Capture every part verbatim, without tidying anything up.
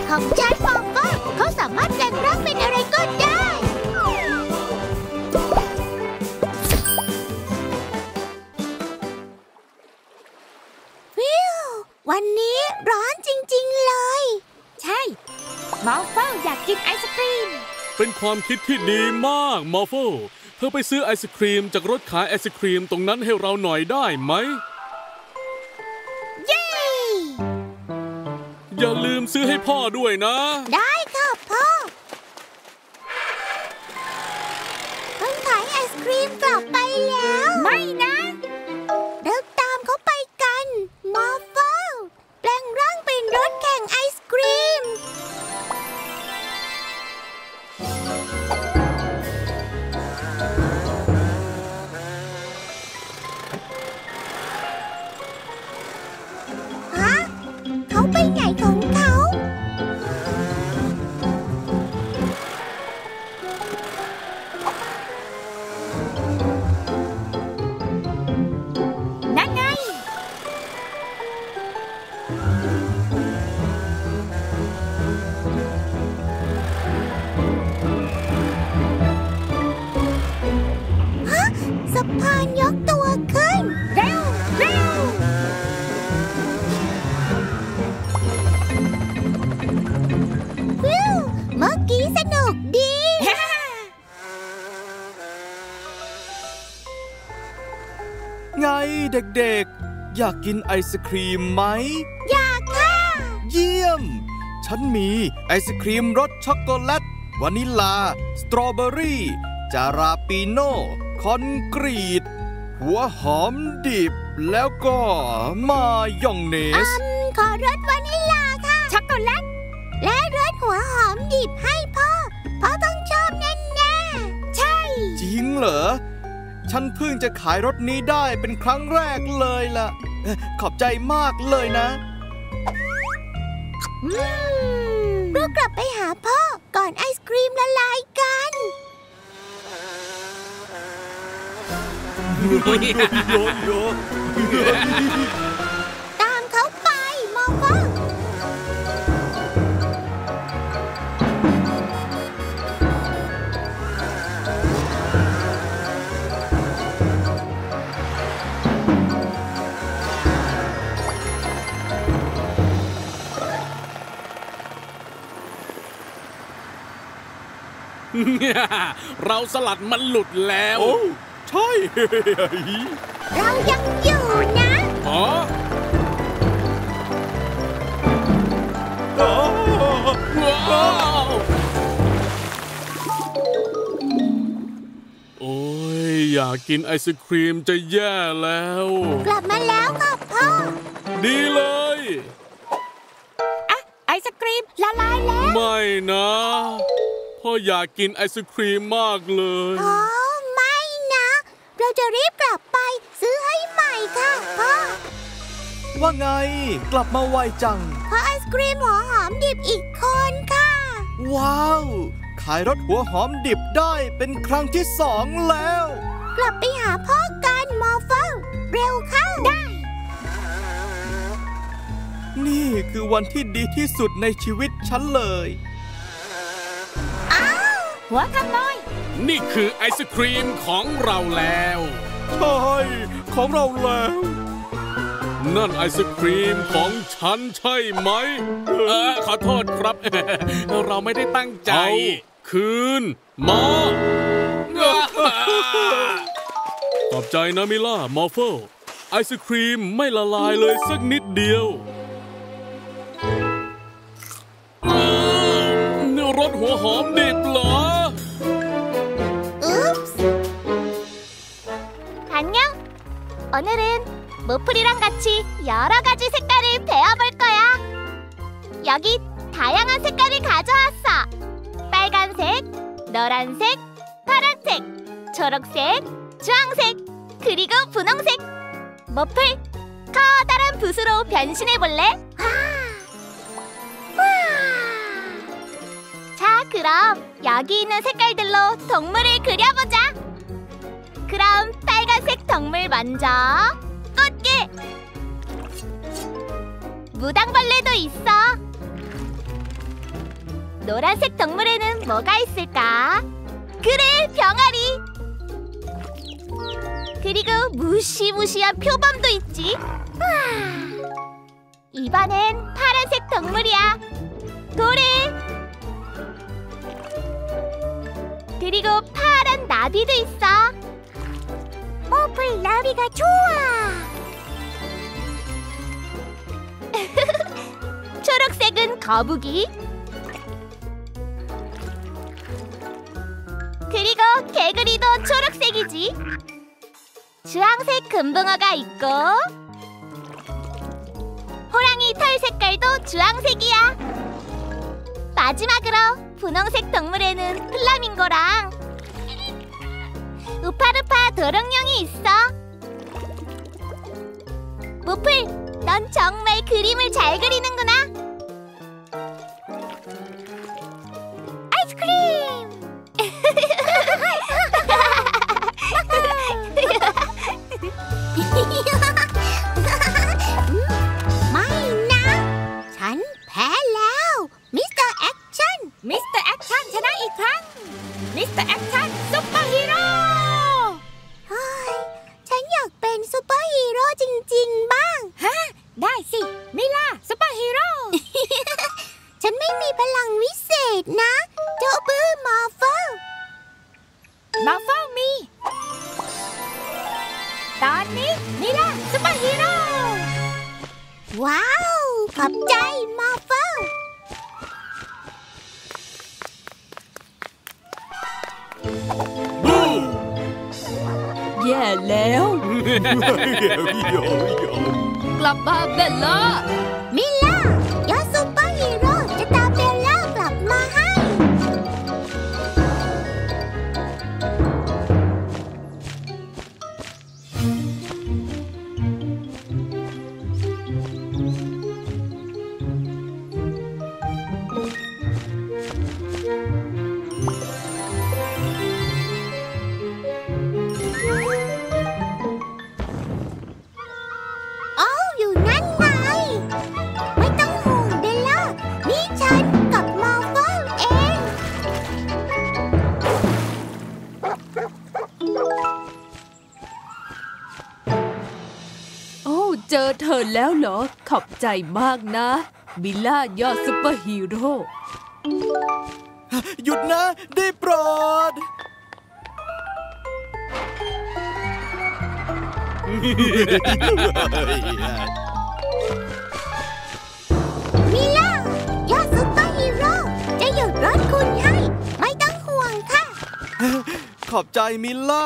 ของฉันมอฟเฟอร์เขาสามารถแปลงร่างเป็นอะไรก็ได้วิววันนี้ร้อนจริงๆเลยใช่มอฟเฟอร์อยากกินไอศกรีมเป็นความคิดที่ดีมากมอฟเฟอร์เธอไปซื้อไอศกรีมจากรถขายไอศกรีมตรงนั้นให้เราหน่อยได้ไหมเย้อย่าลืมซื้อให้พ่อด้วยนะได้ค่ะพ่อคนขายไอศกรีมกลับไปแล้วไม่นะเราตามเขาไปกันมอฟเฟอร์แปลงร่างเป็นรถแข่งไอศกรีมเขาไปไหนของเขานั่นไงฮะสะพานยกตัวขึ้นเร็วเร็วเมื่อกี้สนุกดีไงเด็กๆอยากกินไอศครีมไหมอยากค่ะเยี่ยมฉันมีไอศครีมรสช็อกโกแลตวานิลลาสตรอเบอรี่จาราปิโน่คอนกรีตหัวหอมดิบแล้วก็มายองเนสขอรสวานิลลาค่ะช็อกโกแลตและรสหัวหอมดิบให้พ่อพ่อต้องชอบแน่ๆใช่จริงเหรอฉันเพิ่งจะขายรสนี้ได้เป็นครั้งแรกเลยล่ะขอบใจมากเลยนะเรากลับไปหาพ่อก่อนไอศกรีมละลายกันตามเขาไปมอฟเฟอร์เราสลัดมันหลุดแล้วโอ้ใช่เรายังอยู่นะอ๋อว้าวโอ้ยอยากกินไอศครีมจะแย่แล้วกลับมาแล้วค่ะพ่อดีเลยอะไอศครีมละลายแล้วไม่นะพ่ออยากกินไอศครีมมากเลยอ๋อไม่นะเราจะรีบกลับไปซื้อให้ใหม่ค่ะพ่อว่าไงกลับมาไวจังขอไอศครีมหัวหอมดิบอีกคนค่ะว้าวขายรสหัวหอมดิบได้เป็นครั้งที่สองแล้วกลับไปหาพ่อกันมอฟเฟอร์เร็วเข้าได้นี่คือวันที่ดีที่สุดในชีวิตฉันเลยหัวขโมยนี่คือไอศครีมของเราแล้วใช่ของเราแล้วนั่นไอศครีมของฉันใช่ไหมเออขอโทษครับเราไม่ได้ตั้งใจคืนมาขอบใจนะมิล่ามอฟเฟอร์ไอศครีมไม่ละลายเลยสักนิดเดียวรสหัวหอมดิบเหรอ 오늘은 모플이랑 같이 여러 가지 색깔을 배워볼 거야. 여기 다양한 색깔을 가져왔어. 빨간색, 노란색, 파란색, 초록색, 주황색, 그리고 분홍색. 모플, 커다란 붓으로 변신해볼래? 자, 그럼 여기 있는 색깔들로 동물을 그려보자. 그럼 빨간색 동물 먼저 꽃게 무당벌레도 있어 노란색 동물에는 뭐가 있을까? 그래, 병아리! 그리고 무시무시한 표범도 있지. 와. 이번엔 파란색 동물이야. 고래. 그리고 파란 나비도 있어. 오플 나비가 좋아. 초록색은 거북이. 그리고 개구리도 초록색이지. 주황색 금붕어가 있고 호랑이 털 색깔도 주황색이야. 마지막으로 분홍색 동물에는 플라밍고랑 우파루파 도롱뇽이 있어. 모플, 넌 정말 그림을 잘 그리는구나. 아이스크림!ไม่นะฉันแพ้แล้วมิสเตอร์แอคชั่นมิสเตอร์แอคชั่นชนะอีกครั้งมิสเตอร์แอคชั่นซุปเปอร์ฮีโร่เฮ้ยฉันอยากเป็นซุปเปอร์ฮีโร่จริงๆบ้างฮะได้สิมิล่าซุปเปอร์ฮีโร่ ฉันไม่มีพลังวิเศษนะเจ้าบื้อมอร์เฟลมอร์เฟลมีตอนนี้มิล่าซุปเปอร์ฮีโร่ว้าวขอบใจมอร์เฟลบูแย่แล้วกลับมาเบลล่ามิล่ายอดซุปเปอร์ฮีโร่จะตามเบลล่ากลับมาให้เจอเธอแล้วเหรอขอบใจมากนะมิล่ายอดซุปเปอร์ฮีโร่หยุดนะได้โปรดมิล่ายอดซุปเปอร์ฮีโร่จะหยุดรถคุณให้ไม่ต้องห่วงค่ะขอบใจมิล่า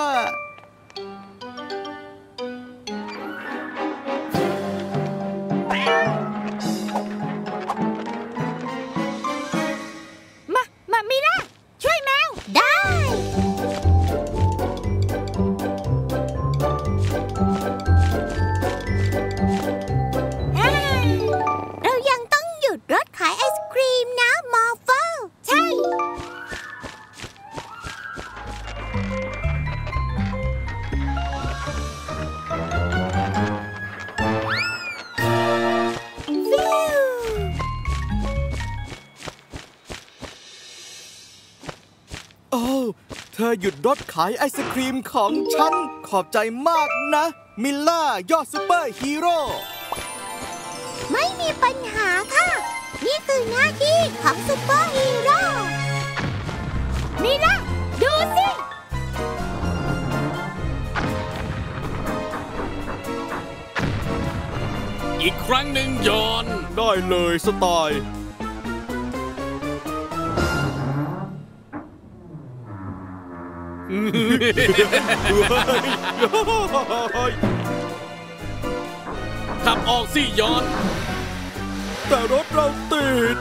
เธอหยุดรถขายไอศครีมของฉันขอบใจมากนะมิลล่ายอดซุปเปอร์ฮีโร่ไม่มีปัญหาค่ะนี่คือหน้าที่ของซุปเปอร์ฮีโร่มิลล่าดูสิอีกครั้งหนึ่งยอนได้เลยสไตล์ขับออกสิยอนแต่รถเราติด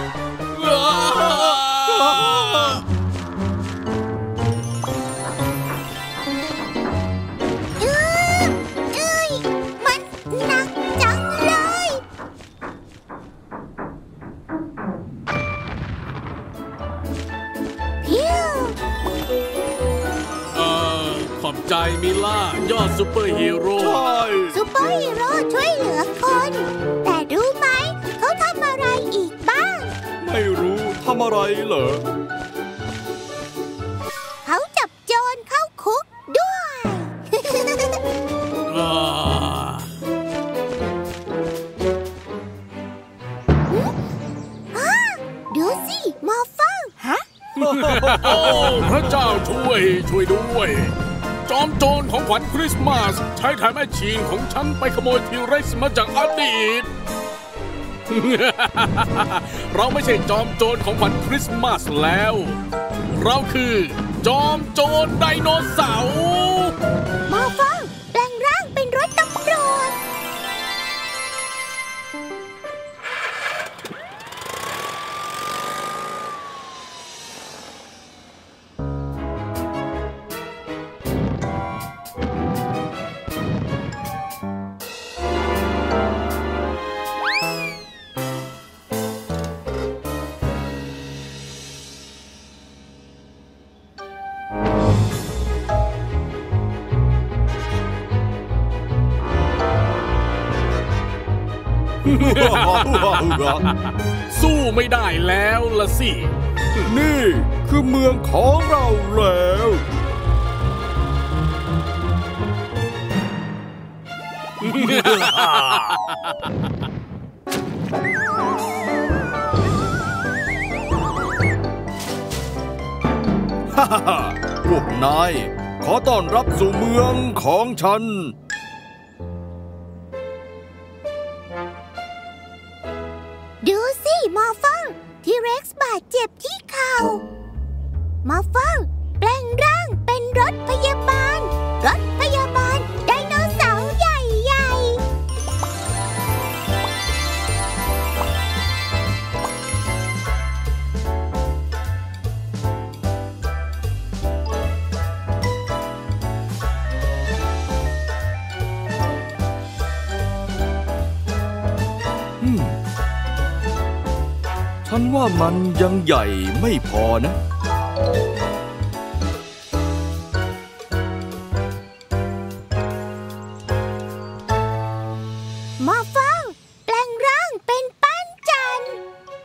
เอ้ยมันหนักจังเลยพิวขอบใจมิล่ายอดซุปเปอร์ฮีโร่ใช่ซุปเปอร์ฮีโร่ช่วยเหลือคนแต่รู้ไหมเขาทำอะไรอีกบ้างไม่รู้ทำำอะไรเหรอเขาจับโจรเข้าคุกด้วยดูสิมอฟเฟิลฮะโอ้พระเจ้าช่วยช่วยด้วยจอมโจรของขวัญคริสต์มาสใช้ถ่ายแม่ชีนของฉันไปขโมยทีเร็กซ์มาจากอดีต เราไม่ใช่จอมโจรของขวัญคริสต์มาสแล้วเราคือจอมโจรไดโนเสาร์มอฟเฟิลแปลงร่างเป็นรถตำรวจสู้ไม่ได้แล้วล่ะสินี่คือเมืองของเราแล้วฮ่าฮ่าพวกนายขอต้อนรับสู่เมืองของฉันดูสิมอฟเฟิลทีเร็กซ์บาดเจ็บที่เข่ามอฟเฟิลแปลงร่างเป็นรถพยาบาลรถพยาบาลไดโนเสาร์ใหญ่ๆอืมฉันว่ามันยังใหญ่ไม่พอนะมอฟเฟิลแปลงร่างเป็นปั้นจันทร์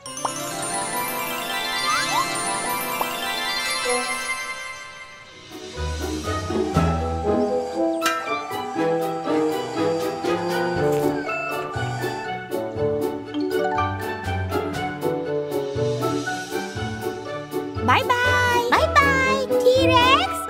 บายบายบายบายทีเร็กซ์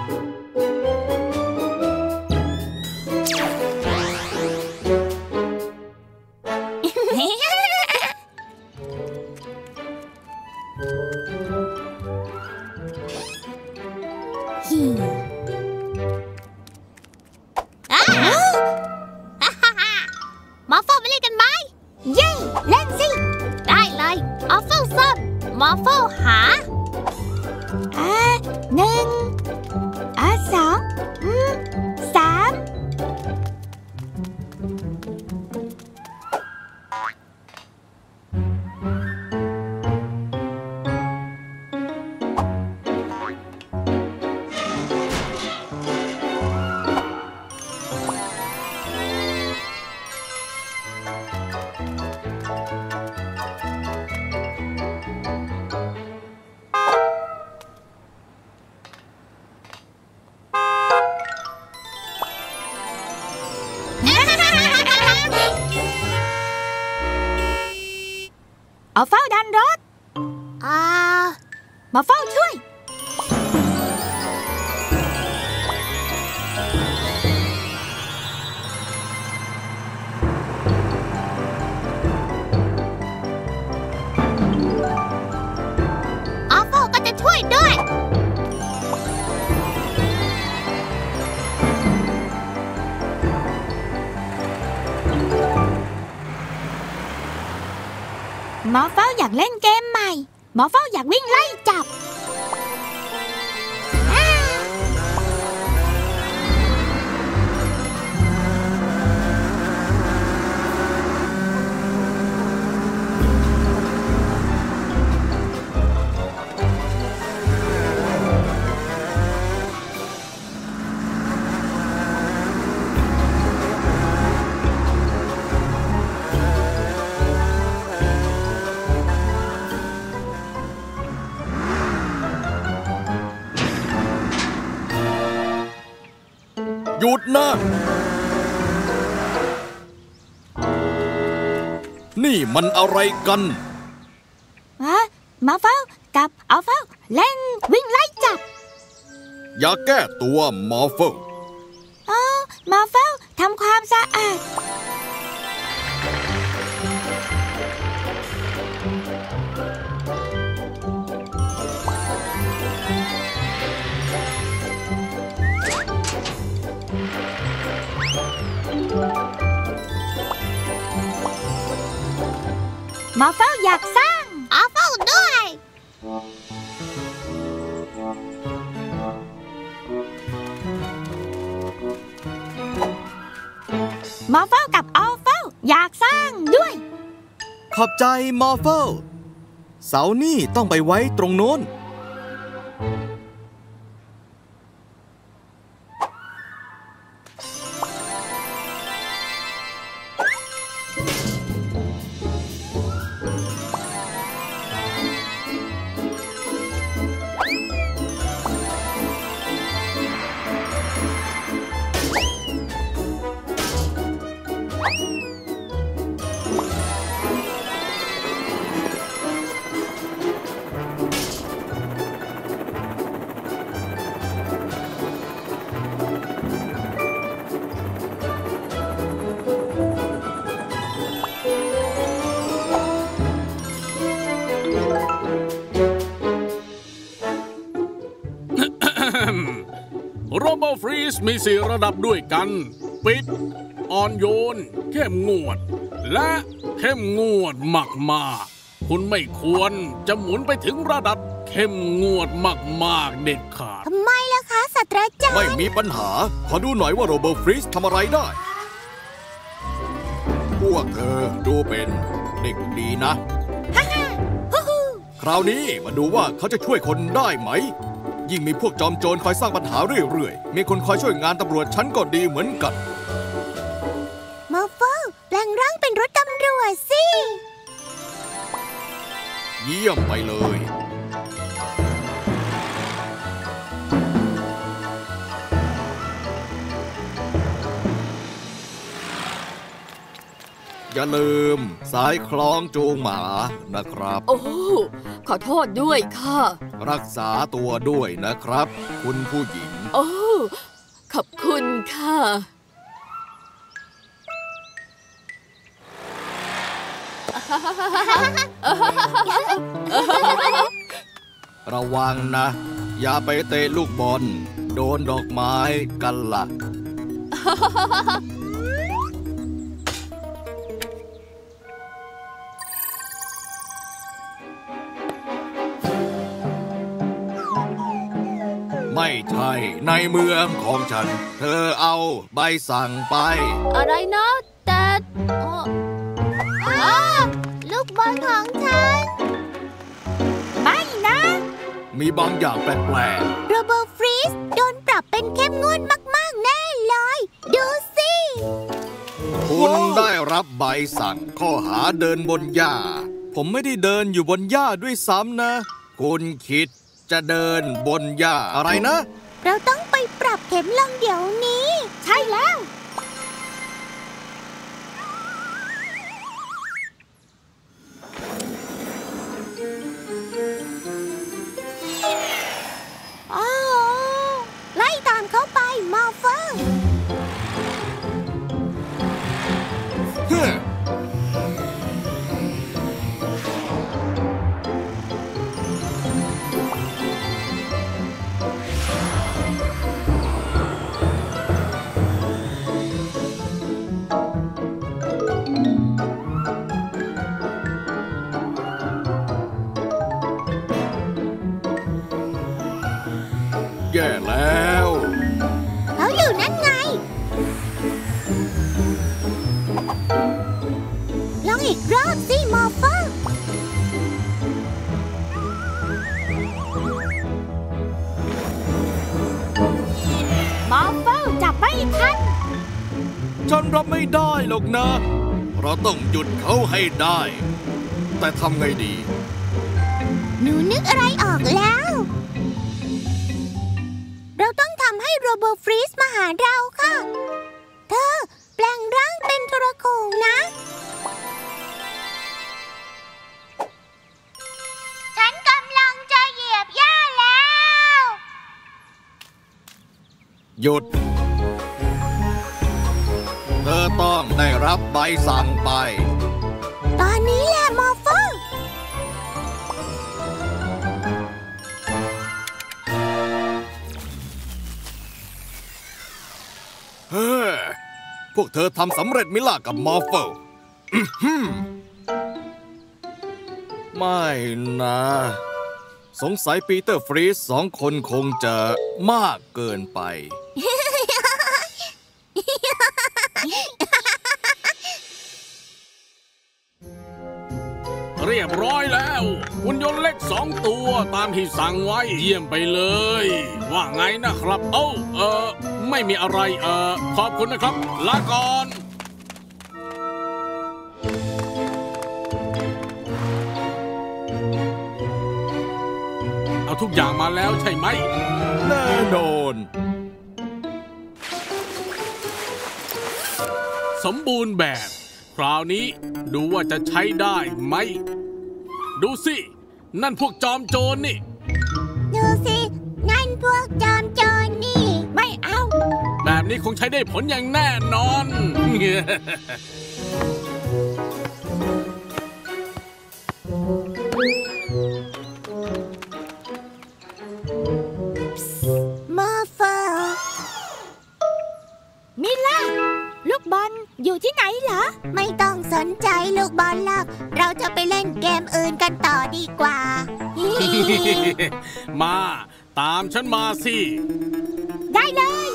มอฟเฟิลมาเล่นกันไหมเย้เล่นสิได้เลยมอฟเฟิลซ่อนมอฟเฟิลหาอ่าหนึ่งอ่าสองอืมสามเอาเฝ้าดันรถอ่ามาเฝ้าช่วยเอาเฝ้าก็จะช่วยด้วยมอฟเฟิลอยากเล่นเกมใหม่มอฟเฟิลอยากวิ่งไล่จับหยุดนะนี่มันอะไรกันมาเฝ้ากับอัลฟาเล่นวิ่งไล่จับอย่าแก้ตัวมอร์เฟลอ๋อมาเฝ้าทำความสะอาดมาเฝ้าอยากสร้างอาเฝ้าด้วยมาเฝ้ากับอัลเฝ้าอยากสร้างด้วยขอบใจมอร์เฟลเสานี่ต้องไปไว้ตรงโน้นโรโบฟรีสมีสี่ระดับด้วยกันปิดอ่อนโยนเข้มงวดและเข้มงวดมากๆคุณไม่ควรจะหมุนไปถึงระดับเข้มงวดมากๆเด็ดขาดทำไมล่ะคะศาสตราจารย์ไม่มีปัญหาขอดูหน่อยว่าโรโบฟรีสทำอะไรได้พวกเธอดูเป็นเด็กดีนะคราวนี้มาดูว่าเขาจะช่วยคนได้ไหมยิ่งมีพวกจอมโจรคอยสร้างปัญหาเรื่อยๆมีคนคอยช่วยงานตำรวจฉันก็ดีเหมือนกันมาเฝ้าแปลงร่างเป็นรถตำรวจสิเยี่ยมไปเลยอย่าลืมสายคล้องจูงหมานะครับโอ้ขอโทษด้วยค่ะรักษาตัวด้วยนะครับคุณผู้หญิงโอ้ขอบคุณค่ะระวังนะอย่าไปเตะลูกบอลโดนดอกไม้กันล่ะไม่ใช่ในเมืองของฉันเธอเอาใบสั่งไปอะไรนะแต่ลูกบอลของฉันไม่นะมีบางอย่างแปลกๆโรโบฟรีสโดนปรับเป็นเข้มงวดมากๆแน่เลยดูสิคุณได้รับใบสั่งข้อหาเดินบนหญ้าผมไม่ได้เดินอยู่บนหญ้าด้วยซ้ำนะคุณคิดจะเดินบนหญ้าอะไรนะเราต้องไปปรับเข็มลงเดี๋ยวนี้ใช่แล้วอ้าวไล่ตามเขาไปมอร์เฟลแย่แล้วเขาอยู่นั่นไงลองอีกรอบสิมอร์เฟลมอร์เฟลจับไม่ทันฉันรับไม่ได้หรอกนะเราต้องหยุดเขาให้ได้แต่ทำไงดีหนูนึกอะไรออกแล้วเราต้องทำให้โรโบฟรีสมาหาเราค่ะเธอแปลงร่างเป็นโทรโข่งนะฉันกำลังจะเหยียบหญ้าแล้วหยุดเธอต้องได้รับใบสั่งไปตอนนี้แหละมอร์โฟเฮ้อพวกเธอทำสำเร็จมิล่ะกับมอร์โฟไม่นะสงสัยปีเตอร์ฟรีสสองคนคงจะมากเกินไปเรียบร้อยแล้วหุ่นยนต์เล็กสองตัวตามที่สั่งไว้เยี่ยมไปเลยว่าไงนะครับเอ้าเออไม่มีอะไรเออขอบคุณนะครับลาก่อนเอาทุกอย่างมาแล้วใช่ไหมแน่นอนสมบูรณ์แบบคราวนี้ดูว่าจะใช้ได้ไหมดูสินั่นพวกจอมโจรนี่ดูสินั่นพวกจอมโจรนี่ไม่เอาแบบนี้คงใช้ได้ผลอย่างแน่นอนมอร์โฟมิล่าลูกบอลอยู่ที่ไหนเหรอไม่ต้องสนใจลูกบอลหรอกเราจะไปเล่นเกมอื่นกันต่อดีกว่ามาตามฉันมาสิได้เลย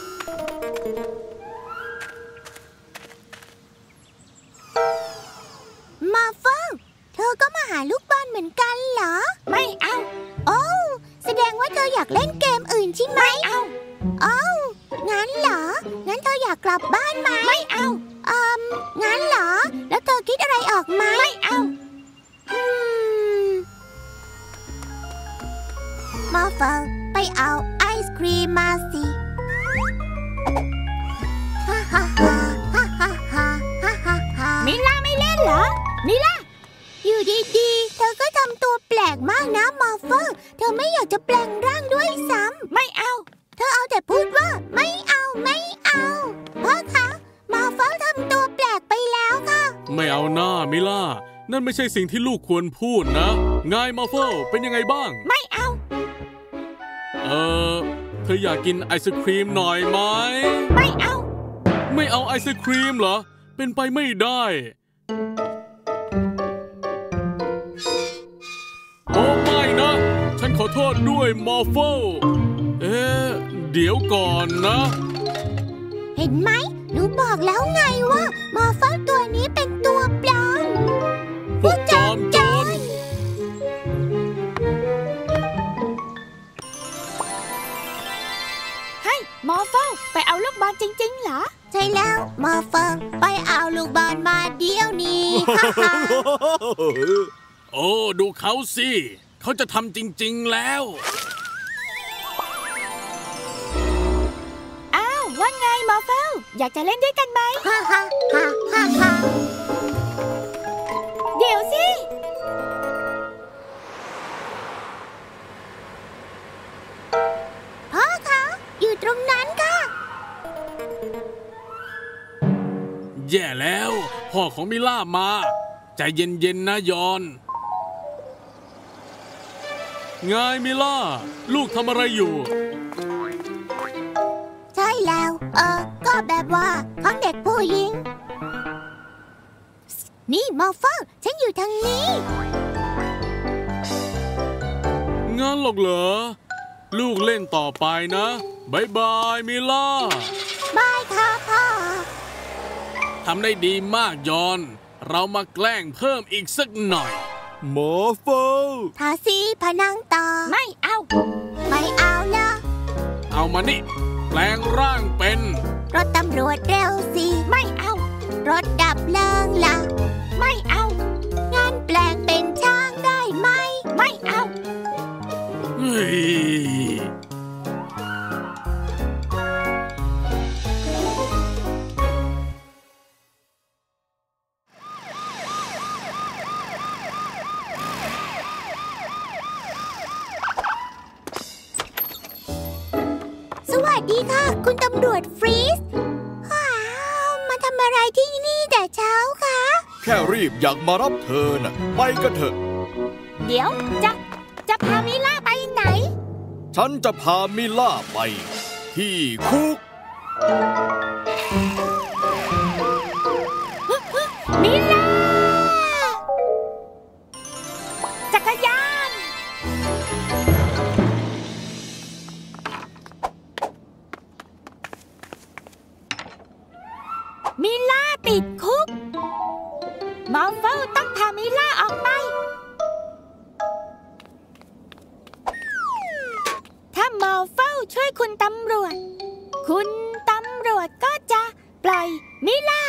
มาฟงเธอก็มาหาลูกบอลเหมือนกันเหรอไม่เอาโอ้แสดงว่าเธออยากเล่นเกมอื่นใช่ไหมไม่เอาโอ้งั้นเหรองั้นเธออยากกลับบ้านไหมไม่เอาอืมงั้นเหรอแล้วเธอคิดอะไรออกไหมไม่เอาอืมมาเฟิงไปเอาไอศครีมมาสิฮ่าฮ่าฮ่าฮ่าฮ่าฮ่าฮ่าฮ่าฮ่ามิล่าไม่เล่นเหรอมิล่าอยู่ดีๆเธอก็ทำตัวแปลกมากนะมาเฟิงเธอไม่อยากจะแปลงร่างด้วยซ้ำไม่เอาเธอเอาแต่พูดว่าไม่เอาไม่เอาพ่อคะมาเฟิงทำตัวแปลกไปแล้วค่ะไม่เอาหน้ามิล่านั่นไม่ใช่สิ่งที่ลูกควรพูดนะไงมาเฟิลเป็นยังไงบ้างไม่เอาเออเธออยากกินไอศครีมหน่อยไหมไม่เอาไม่เอาไอศครีมเหรอเป็นไปไม่ได้โอ้ไม่นะฉันขอโทษด้วยมอร์โฟเอ๊ะเดี๋ยวก่อนนะเห็นไหมหนูบอกแล้วไงว่ามอร์โฟตัวนี้เป็นตัวปลอมพวกจอมโจรให้มอร์โฟไปเอาลูกบอลจริงๆเหรอใช่แล้วมอร์โฟไปเอาลูกบอลมาเดี๋ยวนี้โอ้ดูเขาสิเขาจะทำจริงๆแล้วอ้าวว่าไงมอร์โฟอยากจะเล่นด้วยกันไหมฮ่าฮ่าฮ่าฮ่าฮ่าเดี๋ยวสิพ่อคะอยู่ตรงนั้นค่ะแย่แล้วพ่อของมิล่ามาใจเย็นๆนะยอนไงมิล่าลูกทำอะไรอยู่ใช่แล้วเออก็แบบว่าของเด็กผู้หญิงนี่มอร์โฟฉันอยู่ทางนี้งั้นหรอกเหรอลูกเล่นต่อไปนะบายบายมิล่าบายค่ะพ่อทำได้ดีมากยอนเรามาแกล้งเพิ่มอีกสักหน่อยมอร์โฟทาสีพนังต่อไม่เอาไม่เอาละเอามานี่แปลงร่างเป็นรถตำรวจเร็วสิไม่เอารถดับเพลิงล่ะไม่เอางั้นแปลงเป็นช้างได้ไหมไม่เอาเฮ้ยค่ะคุณตำรวจฟรีสว้าวมาทำอะไรที่นี่แต่เช้าคะแค่รีบอยากมารับเธอน่ะไปกันเถอะเดี๋ยวจะจะพามิล่าไปไหนฉันจะพามิล่าไปที่คุกมิล่าจักรยานมิล่าติดคุกมอลเฟิลต้องพามิล่าออกไปถ้ามอลเฟิลช่วยคุณตำรวจคุณตำรวจก็จะปล่อยมิล่า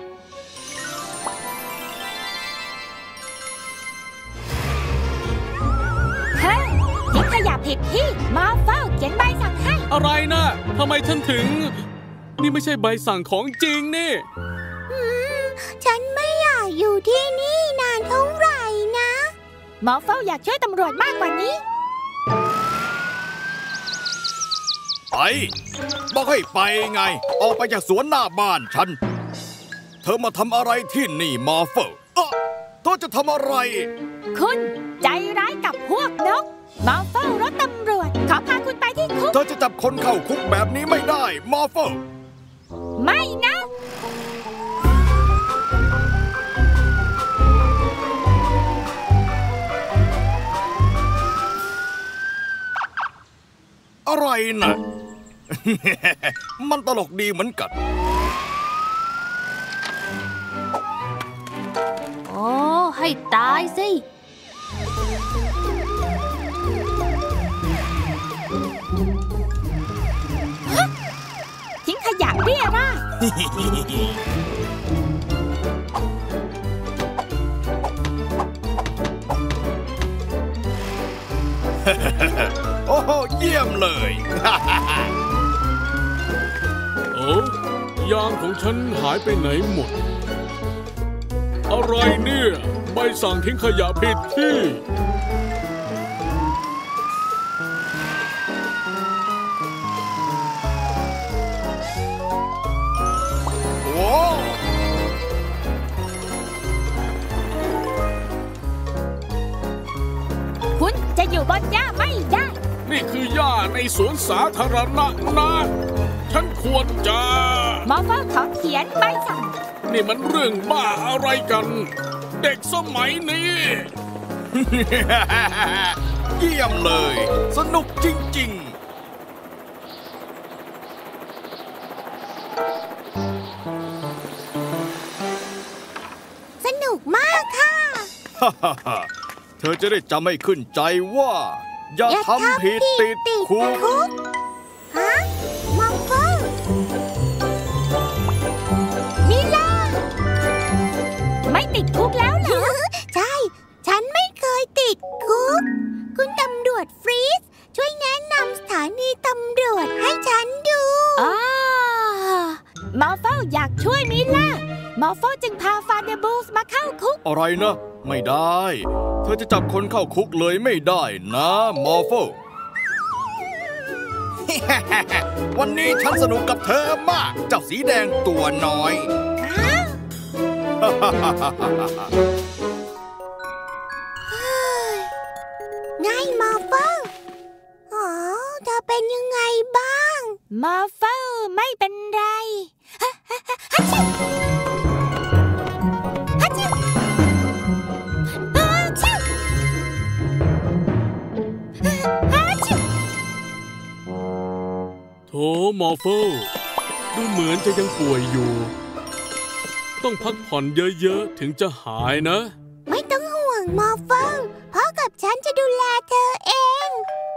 เฮ้ยทิ้งขยะผิดที่มอลเฟิลเขียนใบสั่งให้อะไรนะทำไมฉันถึงนี่ไม่ใช่ใบสั่งของจริงนี่ฉันไม่อยากอยู่ที่นี่นานเท่าไหร่นะมอลเฟิลอยากช่วยตำรวจมากกว่านี้ไปบอกให้ไปไงออกไปจากสวนหน้าบ้านฉันเธอมาทำอะไรที่นี่มอลเฟิลเออเธอจะทำอะไรคุณใจร้ายกับพวกนกมอลเฟิลรถตำรวจขอพาคุณไปที่คุกเธอจะจับคนเข้าคุกแบบนี้ไม่ได้มอลเฟิลไม่นะอะไรนะมันตลกดีเหมือนกันโอ้ให้ตายสิทิ้งขยะเรี่ยราดโอ้โหเยี่ยมเลยโอ้ยางของฉันหายไปไหนหมดอะไรเนี่ยใบสั่งทิ้งขยะผิดที่โอ้คุณจะอยู่บนหญ้าไม่ได้นี่คือหญ้าในสวนสาธารณะนะฉันควรจะมอลเฟิลขอเขียนใบสั่งนี่มันเรื่องบ้าอะไรกันเด็กสมัยนี้เยี่ยมเลยสนุกจริงๆสนุกมากค่ะเธอจะได้จำให้ขึ้นใจว่าอย่าทำผิดติดคุกฮะมอลเฟิลมิล่าไม่ติดคุกแล้วเหรอใช่ฉันไม่เคยติดคุกคุณตำรวจฟรีสช่วยแนะนำสถานีตำรวจให้ฉันดูอ๋อมอลเฟิลอยากช่วยมิล่ามอลเฟิลจึงพาฟาเดบูลส์มาเข้าคุกอะไรนะไม่ได้เธอจะจับคนเข้าคุกเลยไม่ได้นะมอลเฟิล วันนี้ฉันสนุกกับเธอมากเจ้าสีแดงตัวน้อยไงมอลเฟิลอ๋อเธอเป็นยังไงบ้างมอลเฟิลไม่เป็นไรโถมอลเฟิลดูเหมือนจะยังป่วยอยู่ต้องพักผ่อนเยอะๆถึงจะหายนะไม่ต้องห่วงมอลเฟิลพ่อกับฉันจะดูแลเธอเอง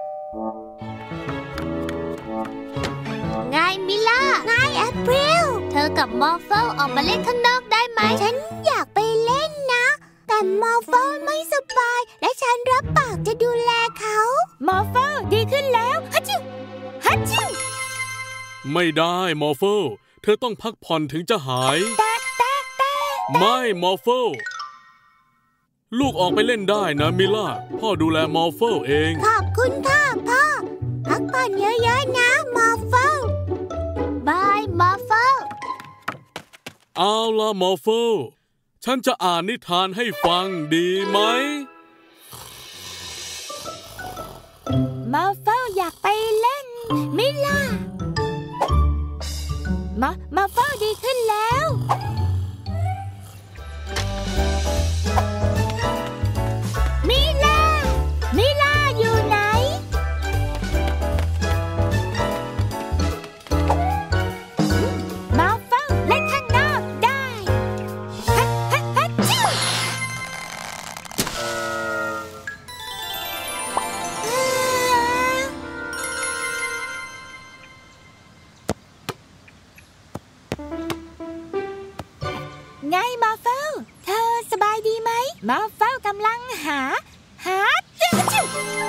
ไงมิล่าไงแอปริลเธอกับมอลเฟิลออกมาเล่นข้างนอกได้ไหมฉันอยากไปเล่นนะแต่มอลเฟิลไม่สบายและฉันรับปากจะดูแลเขามอลเฟิลดีขึ้นแล้วฮัชชิฮัชชิไม่ได้มอลเฟิลเธอต้องพักผ่อนถึงจะหายไม่มอลเฟิลลูกออกไปเล่นได้นะมิล่าพ่อดูแลมอลเฟิลเองขอบคุณค่ะพ่อพักผ่อนเยอะๆนะมอลเฟิลบายมอฟเฟิลเอาล่ะมอฟเฟิลฉันจะอ่านนิทานให้ฟังดีไหมมอฟเฟิลอยากไปเล่นมิล่ามามอฟเฟิลดีขึ้นแล้วมิล่ามิล่าอยู่ไหนมอฟเฟิลเล่นข้างนอกได้ฮัทฮัทฮัทจิ้วไงมอฟเฟิลเธอสบายดีไหมมอฟเฟิลกำลังหาหาจิ้วจิ้ว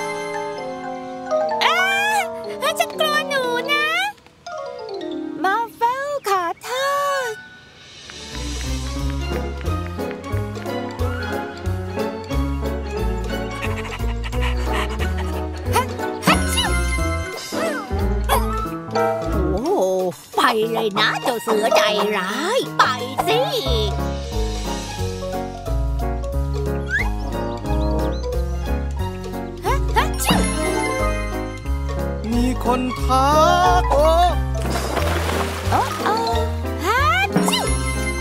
อ้าฉันกลัวหนูนะมอฟเฟิลขอโทษฮัทฮัทจิ้วโอ้ไปเลยนะเจ้าเสือใจร้ายไปสิฮัทฮัทจิ้วมีคนทักโอ้โอ้โอ้ฮัทจิ้ว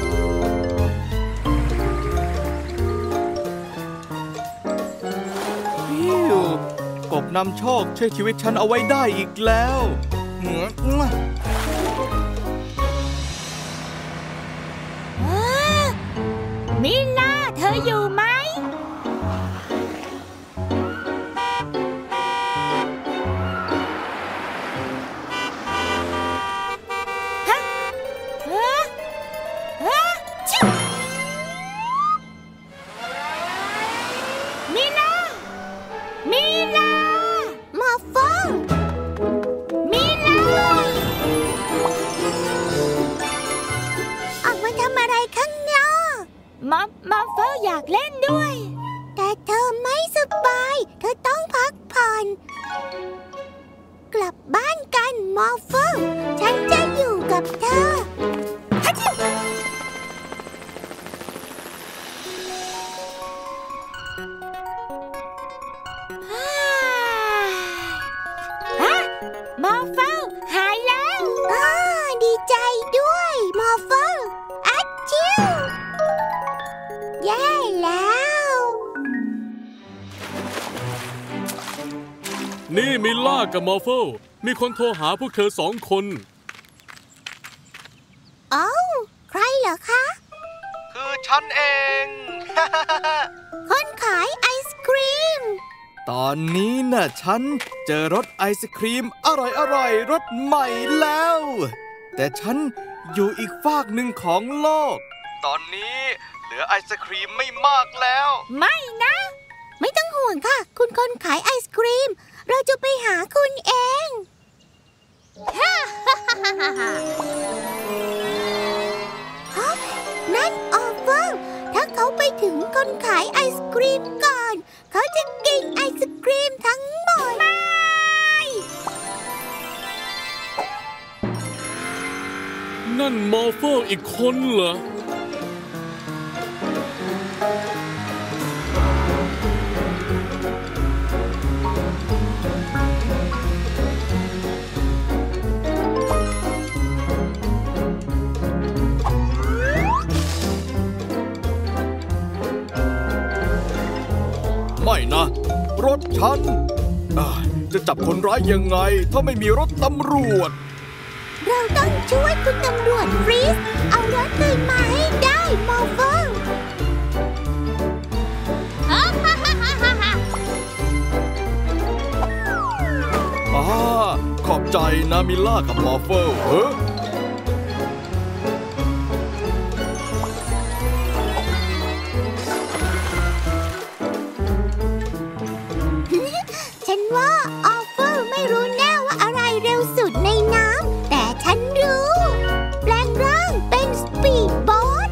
ฮิวกบนำโชคช่วยชีวิตฉันเอาไว้ได้อีกแล้วเหมือนว้ามิล่าเธออยู่ไหมฮะฮะฮะจิ้วมิล่ามิล่ามอฟเฟิลมิล่าออกมาทำอะไรข้างนอกมอฟมอฟเฟิลอยากเล่นด้วยแต่เธอไม่สบายเธอต้องพักผ่อนกลับบ้านกันมอฟเฟิลฉันจะอยู่กับเธอฮัทชิวฮะมอฟเฟิลหายแล้วอ้าดีใจด้วยมอฟเฟิลฮัทชิวแย่แล้วนี่มิลล่ากับมอฟเฟิลมีคนโทรหาพวกเธอสองคนเอ้าใครเหรอคะคือฉันเองคนขายไอศครีมตอนนี้น่ะฉันเจอรสไอศครีมอร่อยๆรสใหม่แล้ว แต่ฉันอยู่อีกฟากหนึ่งของโลก ตอนนี้เหลือไอศครีมไม่มากแล้วไม่นะ ไม่ต้องห่วงค่ะ คุณคนขายไอศครีม เราจะไปหาคุณเองฮ่าฮ่าฮ่าฮ่าฮ่าฮะนั่นออฟเฟอร์ถ้าเขาไปถึงคนขายไอศครีมก่อน เขาจะกินไอศครีมทั้งหมดไม่นั่นมอฟเฟิลอีกคนเหรอไม่นะ รถฉันอ่าจะจับคนร้ายยังไงถ้าไม่มีรถตำรวจเราต้องช่วยคุณตำรวจฟรีสเอารถคืนมาให้ได้มอฟเฟิลฮ่าฮ่าฮ่าฮ่าฮ่าอ่าขอบใจนะมิลล่ากับมอฟเฟิลเฮ้อฉันว่าออฟเฟอร์ไม่รู้แน่ว่าอะไรเร็วสุดในน้ำแต่ฉันรู้ แปลงร่างเป็นสปีดโบ๊ท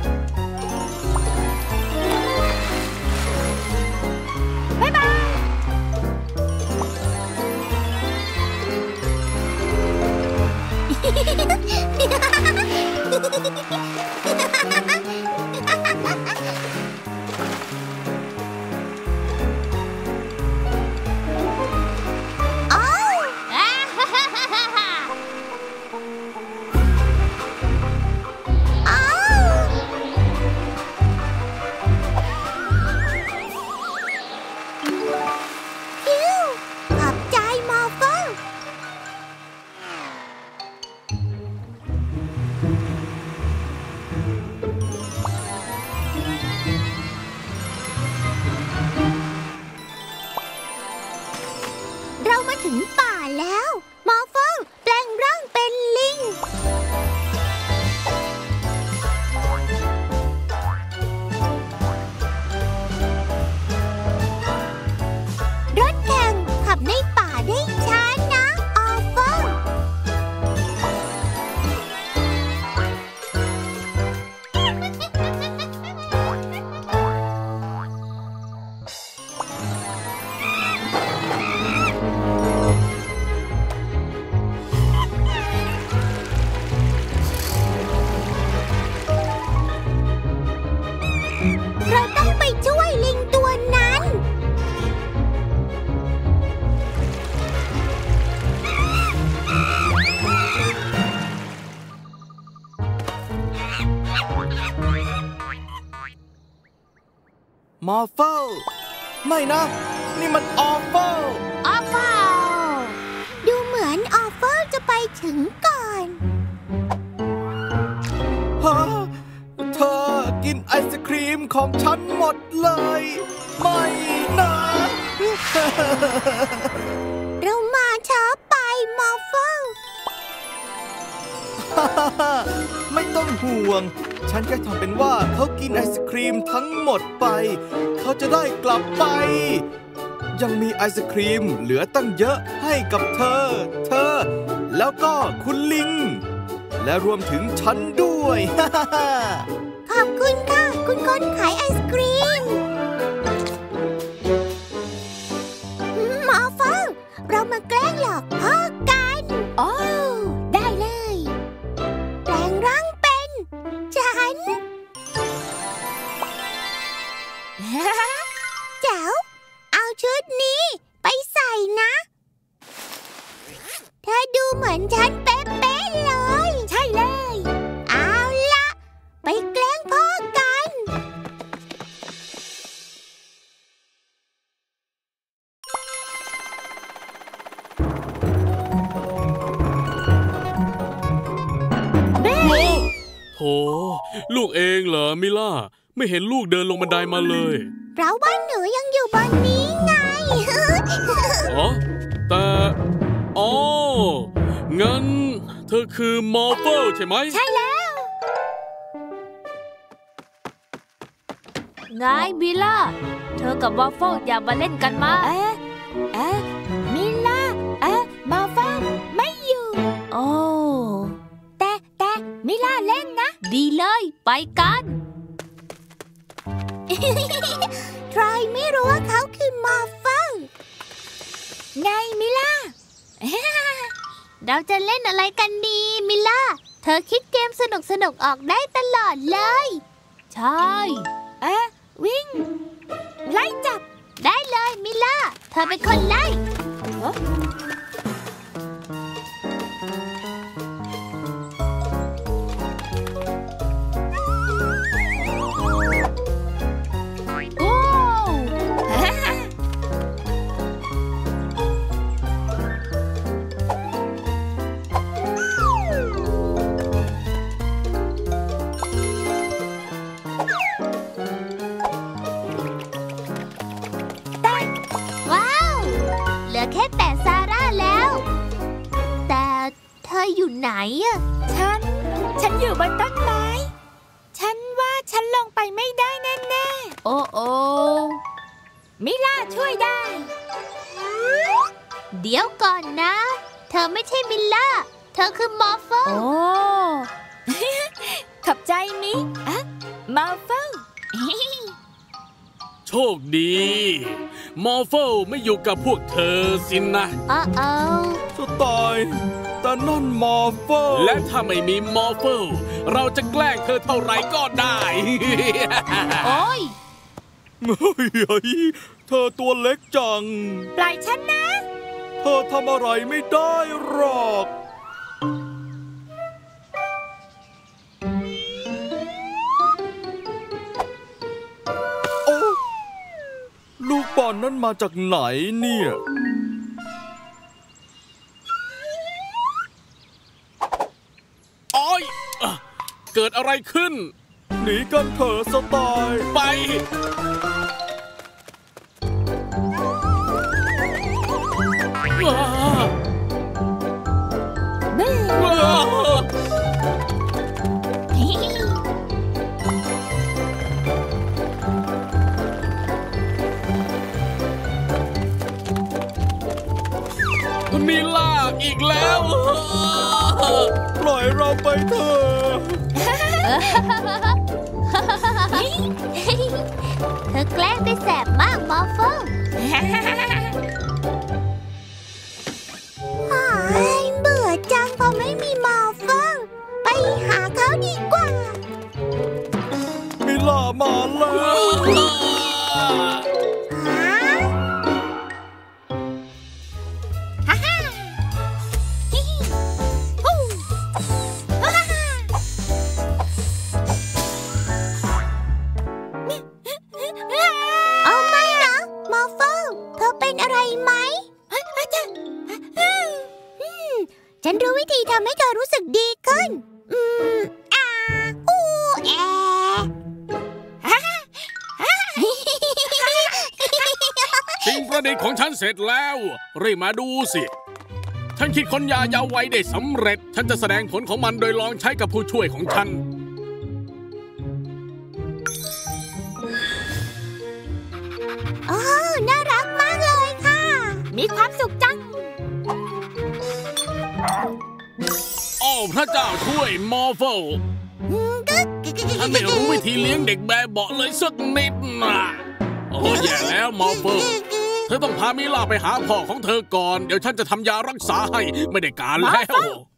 บ๊ายบายมอร์เฟลไม่นะนี่มันออฟเฟลออฟเฟลดูเหมือนออฟเฟลจะไปถึงก่อนฮะเธอกินไอศครีมของฉันหมดเลยไม่นะเรามาช้าไปมอร์เฟลไม่ต้องห่วงฉันแค่ทำเป็นว่าเขากินไอศครีมทั้งหมดไปเขาจะได้กลับไปยังมีไอศครีมเหลือตั้งเยอะให้กับเธอเธอแล้วก็คุณลิงและรวมถึงฉันด้วยขอบคุณค่ะคุณคนขายไอศกรีมมอร์เฟลเรามาแกล้งหลอกพ่อกันโอ้ได้เลยแปลงร่างเป็นฉัน เจ๋วเอาชุดนี้ไปใส่นะเธอดูเหมือนฉันเป๊ะๆเลยใช่เลยเอาละไปแกล้งพ่อกันโถลูกเองเหรอมิล่าไม่เห็นลูกเดินลงบันไดมาเลยเพราะว่าหนูยังอยู่บนนี้ไงอ๋อแต่อ๋องั้นเธอคือมอร์เฟลใช่ไหมใช่แล้วไงมิล่าเธอกับวอฟเฟิลอยากมาเล่นกันมาเอ๊ะเอ๊ะมิล่าเอ๊ะมอร์เฟลไม่อยู่โอ้แต่แต่มิล่าเล่นนะดีเลยไปกันทรอยไม่รู้ว่าเขาคือมอร์เฟลไงมิล่า เราจะเล่นอะไรกันดีมิล่าเธอคิดเกมสนุกสนุกออกได้ตลอดเลยใช่เอ๊ะวิ่งไล่จับได้เลยมิล่าเธอเป็นคนไล่แค่แต่ซาร่าแล้วแต่เธออยู่ไหนอะฉันฉันอยู่บนต้นไม้ฉันว่าฉันลงไปไม่ได้แน่ๆโอ้โอ้มิล่าช่วยได้เดี๋ยวก่อนนะเธอไม่ใช่มิล่าเธอคือมอร์เฟลโอ้ขอบใจมิอะมอร์เฟลโชคดีมอร์เฟลไม่อยู่กับพวกเธอสินะอ้าวอ้าวสไตล์แต่นั่นมอร์เฟลและถ้าไม่มีมอร์เฟลเราจะแกล้งเธอเท่าไรก็ได้โอ้ยเฮ้ยเธอตัวเล็กจังปล่อยฉันนะเธอทำอะไรไม่ได้หรอกลูกบอลนั้นมาจากไหนเนี่ยโอ๊ยเกิดอะไรขึ้นหนีกันเถอะสไตล์ไปว้าว้ามิล่าอีกแล้วปล่อยเราไปเถอะเธอแกล้งได้แสบมากมอร์เฟลเบื่อจังพอไม่มีมอร์เฟลไปหาเขาดีกว่ามิล่ามาแล้วทำให้เธอรู้สึกดีขึ้นอืมอาอูแอสิ่งประดิษฐ์ของฉันเสร็จแล้วรีบมาดูสิฉันคิดค้นยายาไวได้สำเร็จฉันจะแสดงผลของมันโดยลองใช้กับผู้ช่วยของฉันโอ้น่ารักมากเลยค่ะมีความสุขจังโอ้พระเจ้าช่วยมอร์เฟลฉันไม่รู้วิธีเลี้ยงเด็กแบบเบาะเลยสักนิดนะโอ้แย่แล้วมอร์เฟลเธอต้องพามิล่าไปหาพ่อของเธอก่อนเดี๋ยวฉันจะทำยารักษาให้ไม่ได้การแล้ว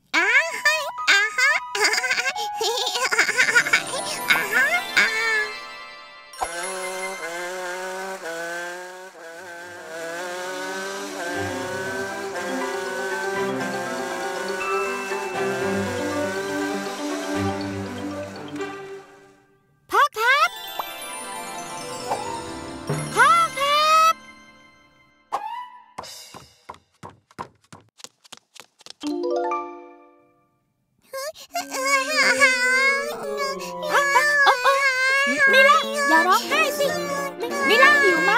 มิล่าอย่าร้องไห้สิมิล่าหิวไหม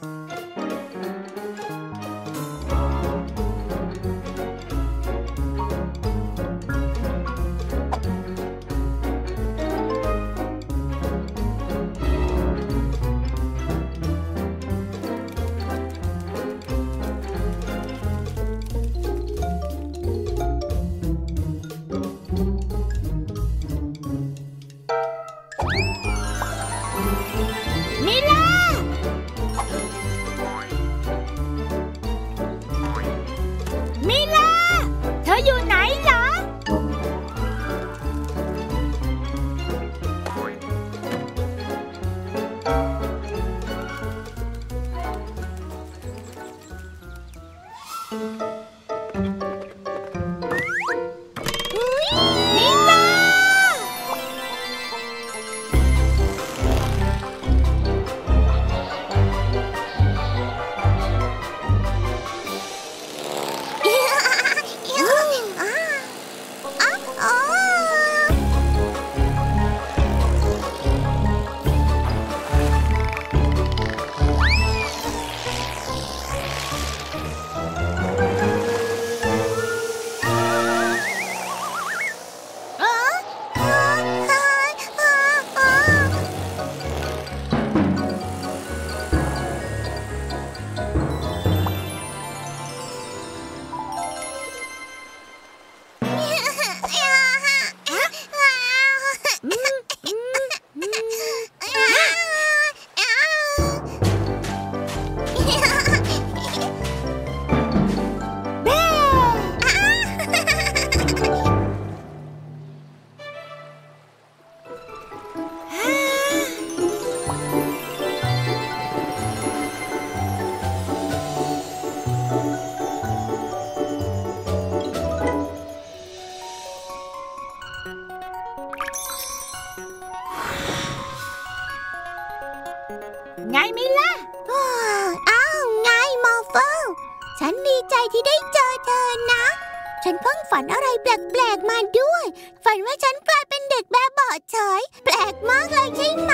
ไงมิล่าอ้าวไงมอร์เฟลฉันดีใจที่ได้เจอเธอนะฉันเพิ่งฝันอะไรแปลกๆมาด้วยฝันว่าฉันกลายเป็นเด็กแบบเบาะเฉยแปลกมากเลยใช่ไหม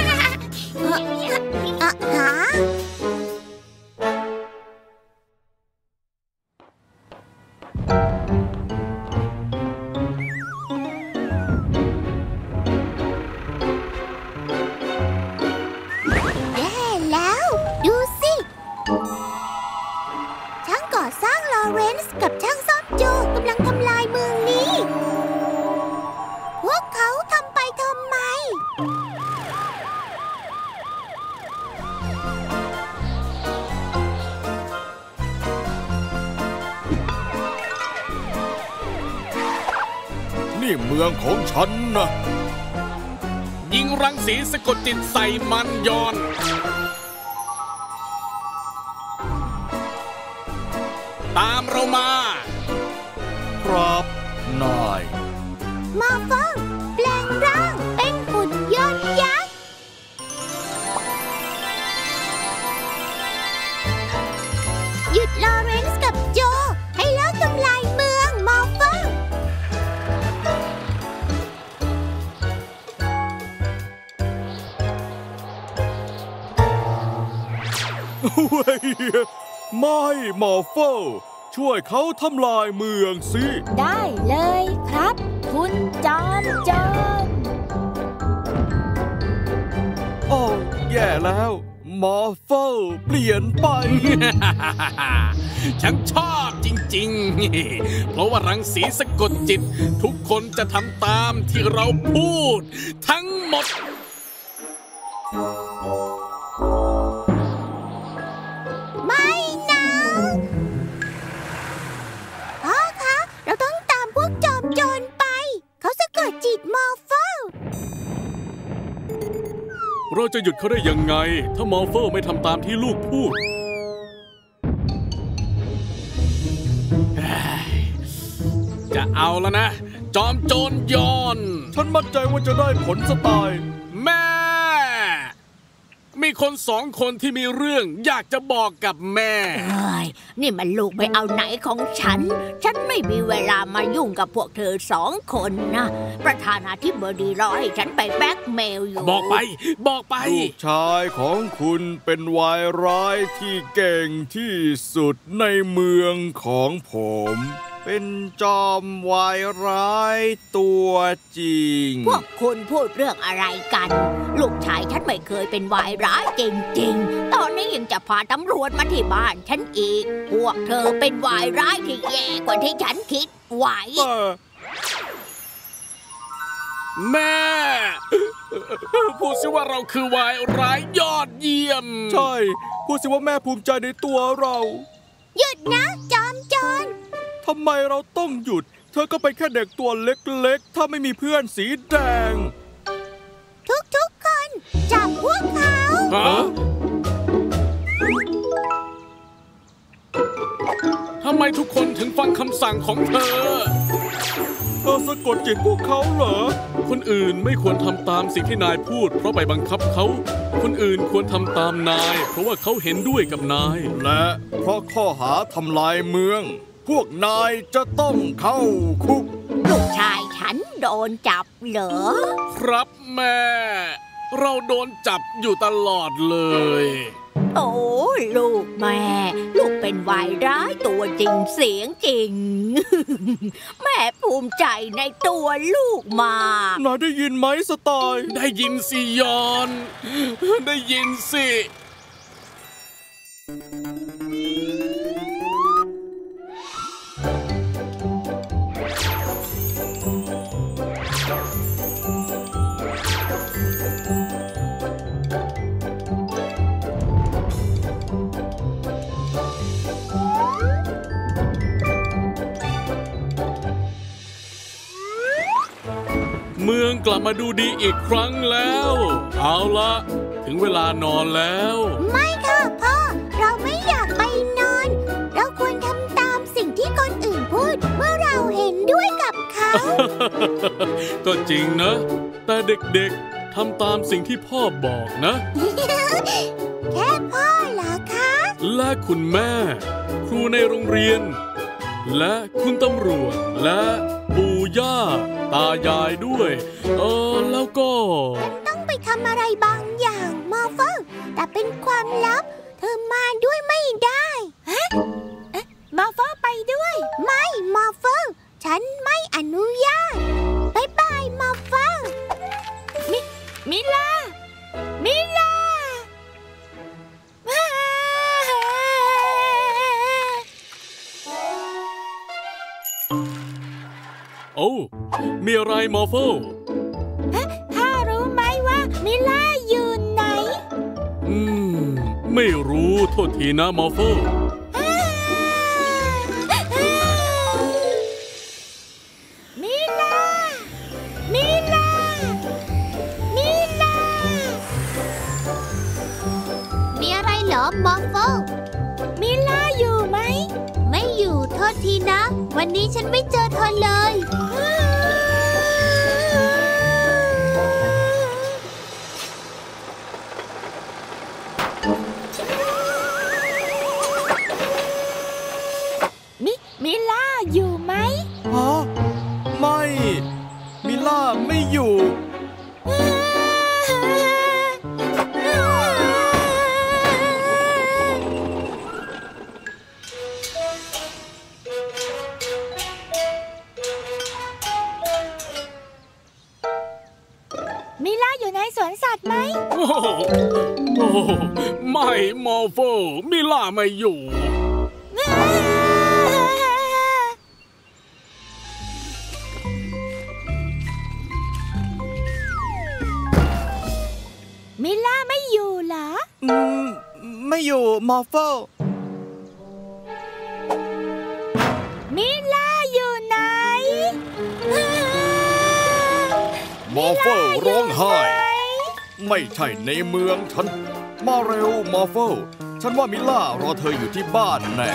อ่ะฮะกับช่างซ่อมโจกำลังทำลายเมืองนี้พวกเขาทำไปทำไมนี่เมืองของฉันนะยิงรังสีสะกดจิตใส่มันยอนตามเรามาครับนายมอร์เฟลแปลงร่างเป็นหุ่นยนต์ยักษ์หยุดลอเรนซ์กับโจให้เลิกทำลายเมืองมอร์เฟลเว้ยไม่มอร์โฟช่วยเขาทำลายเมืองสิได้เลยครับคุณจอมโจรโอ้แย่แล้วมอร์โฟเปลี่ยนไปฉันชอบจริงๆเพราะว่ารังสีสะกดจิตทุกคนจะทำตามที่เราพูดทั้งหมดไม่นะพ่อคะเราต้องตามพวกจอมโจรไปเขาสะกดจิตมอร์โฟเราจะหยุดเขาได้ยังไงถ้ามอร์โฟไม่ทำตามที่ลูกพูดจะเอาแล้วนะจอมโจรยอนฉันมั่นใจว่าจะได้ผลสไตล์แม่มีคนสองคนที่มีเรื่องอยากจะบอกกับแม่เฮ้ยนี่มันลูกไปเอาไหนของฉันฉันไม่มีเวลามายุ่งกับพวกเธอสองคนนะประธานาธิบดีรอให้ฉันไปแบล็กเมลอยู่บอกไปบอกไปลูกชายของคุณเป็นวายร้ายที่เก่งที่สุดในเมืองของผมเป็นจอมวายร้ายตัวจริงพวกคุณพูดเรื่องอะไรกันลูกชายฉันไม่เคยเป็นวายร้ายจริงๆตอนนี้ยังจะพาตำรวจมาที่บ้านฉันอีกพวกเธอเป็นวายร้ายที่แย่กว่าที่ฉันคิดไว้แม่พูดสิว่าเราคือวายร้ายยอดเยี่ยมใช่พูดสิว่าแม่ภูมิใจในตัวเราหยุดนะจอมโจรทำไมเราต้องหยุดเธอก็เป็นแค่เด็กตัวเล็กๆถ้าไม่มีเพื่อนสีแดงทุกๆคนจับพวกเขาฮะทำไมทุกคนถึงฟังคำสั่งของเธอเธอสะกดจิตพวกเขาเหรอคนอื่นไม่ควรทำตามสิ่งที่นายพูดเพราะไปบังคับเขาคนอื่นควรทำตามนายเพราะว่าเขาเห็นด้วยกับนายและเพราะข้อหาทำลายเมืองพวกนายจะต้องเข้าคุกลูกชายฉันโดนจับเหรอครับแม่เราโดนจับอยู่ตลอดเลยโอ้ลูกแม่ลูกเป็นวายร้ายตัวจริงเสียงจริงแม่ภูมิใจในตัวลูกมากนายได้ยินไหมสไตล์ได้ยินสิยอนได้ยินสิเมืองกลับมาดูดีอีกครั้งแล้วเอาละถึงเวลานอนแล้วไม่ค่ะพ่อเราไม่อยากไปนอนเราควรทำตามสิ่งที่คนอื่นพูดเมื่อเราเห็นด้วยกับเขาก็จริงนะแต่เด็กๆทำตามสิ่งที่พ่อบอกนะแค่พ่อเหรอคะและคุณแม่ครูในโรงเรียนและคุณตำรวจและปู่ย่าตายายด้วยเออแล้วก็ฉันต้องไปทำอะไรบางอย่างมอร์โฟแต่เป็นความลับเธอมาด้วยไม่ได้ฮะมอร์โฟไปด้วยไม่มอร์โฟฉันไม่อนุญาตบ๊ายบายมอร์โฟมิมิลามิลาโอ้มีอะไรมอร์โฟพ่อรู้ไหมว่ามิล่าอยู่ไหนอืมไม่รู้โทษทีนะมอร์โฟมิล่ามิล่ามิล่ามีอะไรเหรอมอร์โฟมิล่าอยู่ไหมไม่อยู่โทษทีนะวันนี้ฉันไม่เจอเธอเลยมิมิล่าอยู่ไหมฮะไม่มิล่าไม่อยู่โอ้ไม่มอร์โฟมิล่าไม่อยู่มิล่าไม่อยู่เหรออืมไม่อยู่มอร์โฟมิล่าอยู่ไหนมอร์โฟร้องไห้ไม่ใช่ในเมืองฉันมาเร็วมอร์โฟฉันว่ามิล่ารอเธออยู่ที่บ้านแน่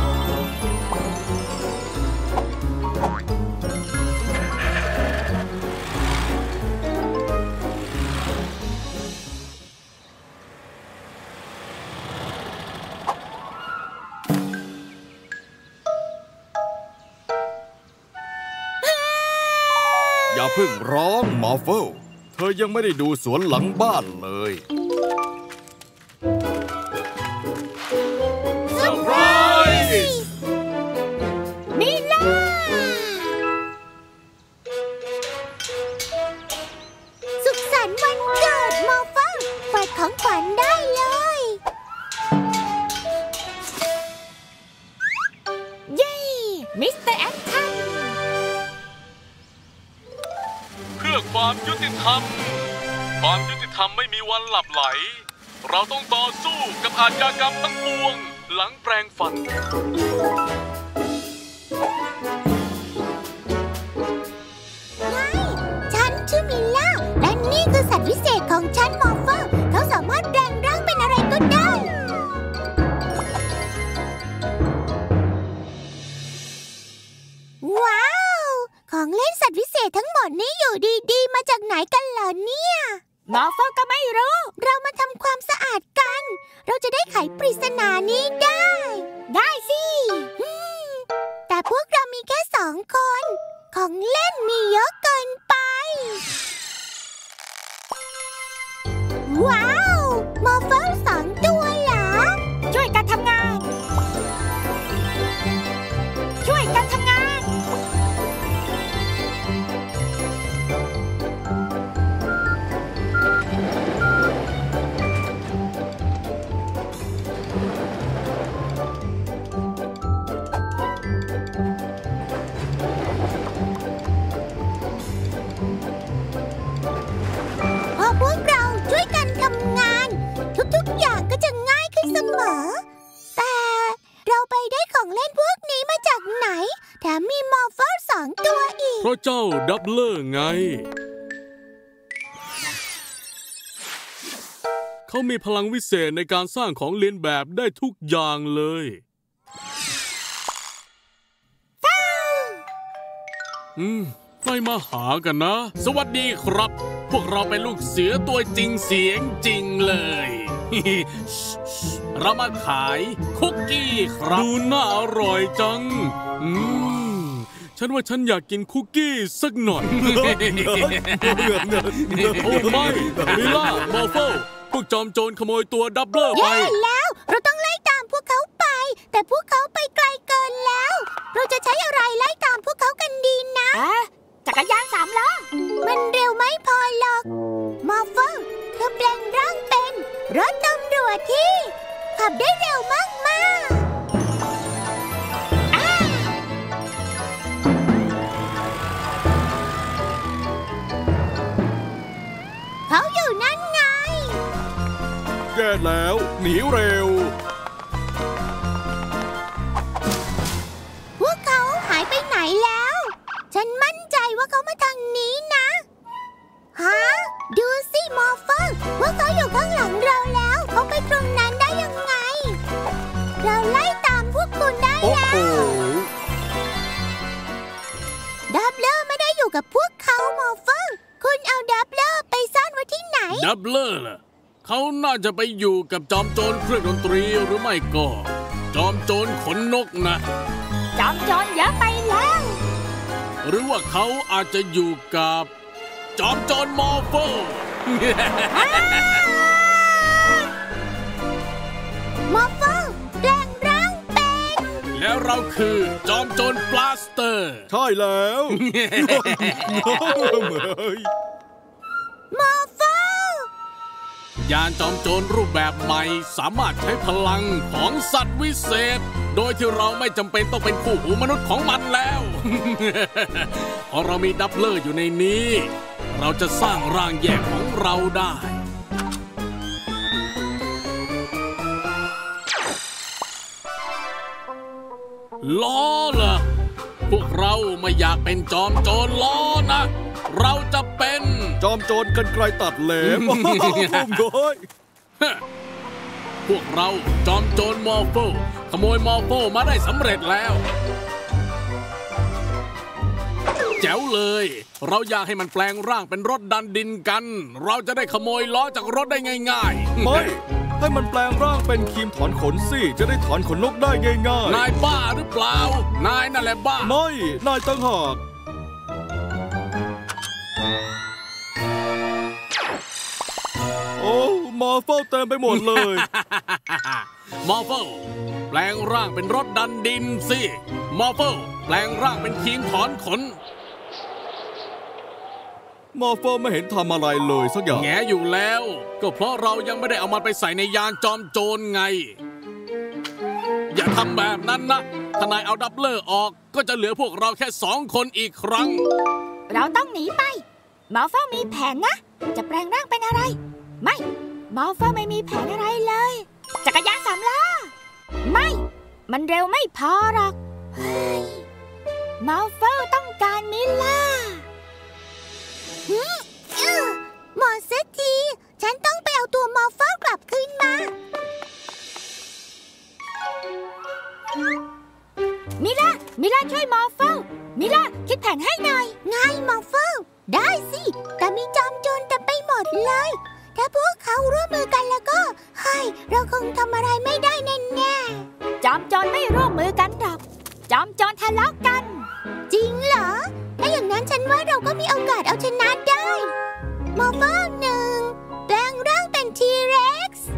อย่าเพิ่งร้องมอร์โฟเธอยังไม่ได้ดูสวนหลังบ้านเลยเซอร์ไพรส์มิล่าสุขสันต์วันเกิดมอร์โฟเปิดของขวัญได้เลยเย้มิสเตอร์แอคชั่นเพื่อความยุติธรรมความยุติธรรมไม่มีวันหลับไหลเราต้องต่อสู้กับอาชญากรรมทั้งปวงหลังแปรงฟันไงฉันชื่อมิล่าและนี่คือสัตว์วิเศษของฉันมอร์โฟเขาสามารถแปลงร่างเป็นอะไรก็ได้ว้าวของเล่นสัตว์วิเศษทั้งหมดนี้อยู่ดีๆมาจากไหนกันเหรอเนี่ยมอร์โฟก็ไม่รู้เรามาทำความสะอาดกันเราจะได้ไขปริศนานี้ได้ได้สิแต่พวกเรามีแค่สองคนของเล่นมีเยอะเกินไปว้าวมอร์โฟสองตัวเหรอช่วยกันทำงานช่วยกันทำงานพอพวกเราช่วยกันทำงานทุกๆอย่างก็จะง่ายขึ้นเสมอแต่เราไปได้ของเล่นพวกนี้มาจากไหนแถมมีมอร์โฟสองตัวอีกเพราะเจ้าดับเลอร์ไงเขามีพลังวิเศษในการสร้างของเลียนแบบได้ทุกอย่างเลยอืมใครมาหากันนะสวัสดีครับพวกเราเป็นลูกเสือตัวจริงเสียงจริงเลยเรามาขายคุกกี้ครับดูน่าอร่อยจังอืมฉันว่าฉันอยากกินคุกกี้สักหน่อยโอ้ไม่มิล่ามอร์โฟพวกจอมโจรขโมยตัวดับเบิลไปแย่แล้วเราต้องไล่ตามพวกเขาไปแต่พวกเขาไปไกลเกินแล้วเราจะใช้อะไรไล่ตามพวกเขากันดีนะจักรยานสามล้อมันเร็วไม่พอหรอกมอร์โฟเธอแปลงร่างเป็นรถตำรวจที่ขับได้เร็วมากๆเขาอยู่นั่นไงแย่แล้วหนีเร็วพวกเขาหายไปไหนแล้วฉันมั่นใจว่าเขามาทางนี้นะฮะดูสิมอร์โฟพวกเขาอยู่ข้างหลังเราแล้วเขาไปตรงนั้นได้ยังไงเราไล่ตามพวกคุณได้แล้วดับเลอร์ไม่ได้อยู่กับพวกเขามอร์โฟคุณเอาดับเลอร์ไปซ่อนไว้ที่ไหนดับเลอร์ล่ะเขาน่าจะไปอยู่กับจอมโจรเครื่องดนตรีหรือไม่ก็จอมโจรขนนกนะจอมโจรเยอะไปแล้วหรือว่าเขาอาจจะอยู่กับจอมโจรมอร์โฟมอร์โฟแปลงร่างเป็นแล้วเราคือจอมโจรปลาสเตอร์ใช่แล้วมอร์โฟยานจอมโจรรูปแบบใหม่สามารถใช้พลังของสัตว์วิเศษโดยที่เราไม่จำเป็นต้องเป็นคู่หูมนุษย์ของมันแล้ว เพราะเรามีดับเบิลอยู่ในนี้เราจะสร้างร่างแยกของเราได้ล้อเหรอพวกเราไม่อยากเป็นจอมโจรล้อนะเราจะเป็นจอมโจรกรรไกรตัดเหล็บพวกเราจอมโจรมอร์โฟขโมยมอร์โฟมาได้สำเร็จแล้วแจ๋วเลยเราอยากให้มันแปลงร่างเป็นรถดันดินกันเราจะได้ขโมยล้อจากรถได้ง่ายๆไม่ให้มันแปลงร่างเป็นครีมถอนขนสิจะได้ถอนขนนกได้ง่ายๆนายบ้าหรือเปล่านายนั่นแหละบ้าไม่นายตั้งหากโอ้มอร์โฟเต็มไปหมดเลยมอร์โฟแปลงร่างเป็นรถดันดินสิมอร์โฟแปลงร่างเป็นครีมถอนขนมอร์โฟไม่เห็นทำอะไรเลยสักอย่างแง่อยู่แล้วก็เพราะเรายังไม่ได้เอามันไปใส่ในยานจอมโจรไงอย่าทำแบบนั้นนะถ้านายเอาดับเบิลออกก็จะเหลือพวกเราแค่สองคนอีกครั้งเราต้องหนีไปมอร์โฟมีแผนนะจะแปลงร่างเป็นอะไรไม่มอร์โฟไม่มีแผนอะไรเลยจักรยานสามล้อไม่มันเร็วไม่พอหรอกมอร์โฟต้องการมิลล่าหมดสักทีฉันต้องไปเอาตัวมอร์โฟกลับคืนมามิลล่ามิลล่าช่วยมอร์โฟมิลล่าคิดแผนให้หน่อยไงมอร์โฟได้สิแต่มีจอมโจรเต็มไปหมดเลยถ้าพวกเขาร่วมมือกันแล้วก็เฮ้ยเราคงทำอะไรไม่ได้แน่ๆจอมโจรไม่ร่วมมือกันหรอกจอมโจรทะเลาะกันจริงเหรอถ้าอย่างนั้นฉันว่าเราก็มีโอกาสเอาชนะได้มอร์โฟหนึ่งแปลงร่างเป็นทีเร็กซ์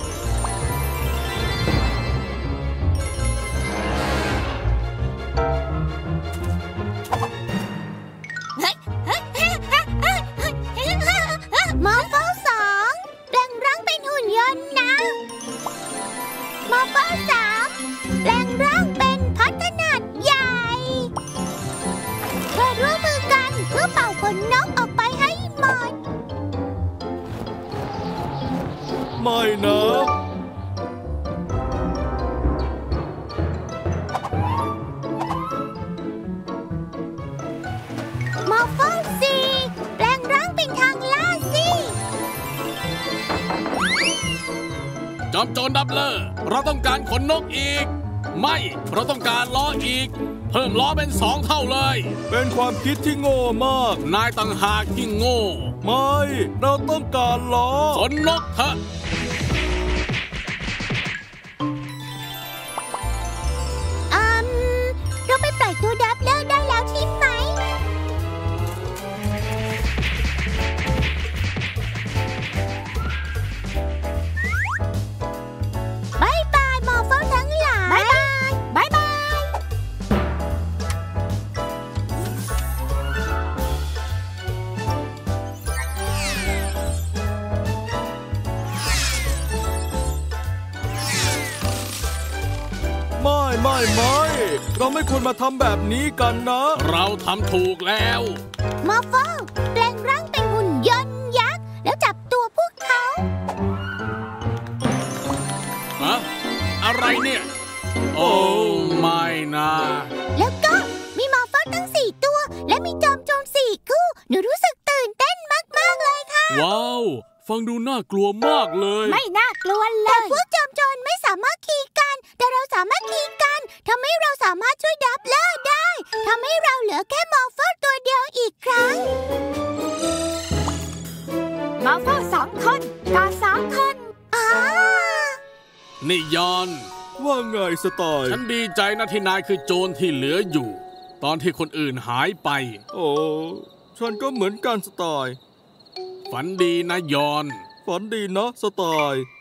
มอร์โฟสองแปลงร่างเป็นหุ่นยนต์นะมอร์โฟสามแปลงร่างเป็นพัดขนาดใหญ่เพื่อร่วมมือกันเพื่อเป่าขนนกออกไปให้หมดไม่นะมอร์โฟสี่แปลงร่างเป็นทางล่าสิจอมโจรดับเบิลเราต้องการขนนกอีกไม่เราต้องการล้ออีกเพิ่มล้อเป็นสองเท่าเลยเป็นความคิดที่โง่มากนายต่างหากที่โง่ไม่เราต้องการล้อขนนกเถอะอืมเราไปปล่อยตัวดับเบิลได้แล้วใช่ไหมบายบายมอร์โฟทั้งหลายบายบายบายบายไม่ไม่ไม่เราไม่ควรมาทำแบบนี้กันนะเราทำถูกแล้วมอร์โฟแปลงร่างเป็นหุ่นยนต์ยักษ์แล้วจับตัวพวกเขาฮะอะไรเนี่ยโอ้ไม่นะแล้วก็มีมอร์โฟตั้งสี่ตัวและมีจอมโจรสี่คู่หนูรู้สึกตื่นเต้นมากๆเลยค่ะว้าวฟังดูน่ากลัวมากเลยไม่น่ากลัวเลยแต่พวกจอมโจรไม่สามารถขี่กันแต่เราสามารถขี่กันทำให้เราสามารถช่วยดับเบิลได้ทำให้เราเหลือแค่มอร์โฟตัวเดียวอีกครั้งมอร์โฟสองคนกาสองคนอ๋อนี่ยอนว่าไงสไตล์ฉันดีใจนะที่นายคือโจรที่เหลืออยู่ตอนที่คนอื่นหายไปโอ้ฉันก็เหมือนกันสไตล์ฝันดีนะยอนฝันดีนะสไตล์